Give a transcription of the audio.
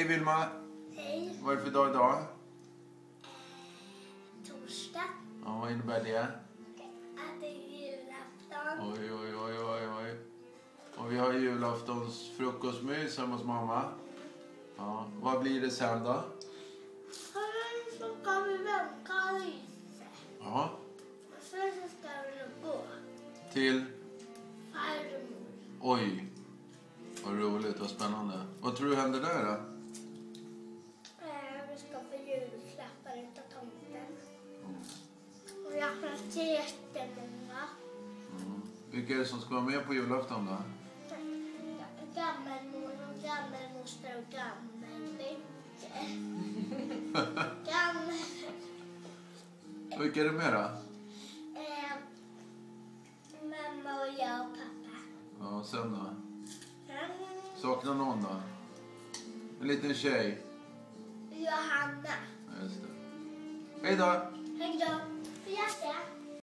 Vilma. Hej. Vad är det för dag idag? Torsdag. Ja, vad innebär det? Att det är julafton. Oj, oj, oj, oj, oj. Och vi har julaftons frukostmys hemma hos mamma. Ja, vad blir det sen då? Sen så ska vi vänta lite. Ja, Och sen så ska vi nog gå. till... Farmor. Oj, vad roligt, vad spännande. Vad tror du händer där då? Vi ska få julklappar utav tomten. Och jag har till jättemånga. Vilka är det som ska vara med på julafton då? Gammelmor och gammelmoster och gammelbäcke. Gammel... Vilka är det med då? Mamma och jag och pappa. Ja, sen då? Saknar någon då? En liten tjej? Johanna. Ja, just det. Hej då! Hej då. Får jag se?